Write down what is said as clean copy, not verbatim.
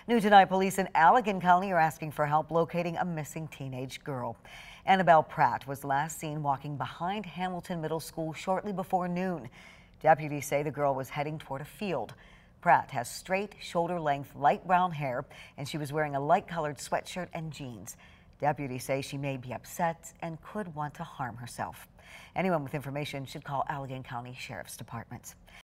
New tonight, police in Allegan County are asking for help locating a missing teenage girl. Annabell Pratt was last seen walking behind Hamilton Middle School shortly before noon. Deputies say the girl was heading toward a field. Pratt has straight, shoulder-length, light brown hair, and she was wearing a light-colored sweatshirt and jeans. Deputies say she may be upset and could want to harm herself. Anyone with information should call Allegan County Sheriff's Department.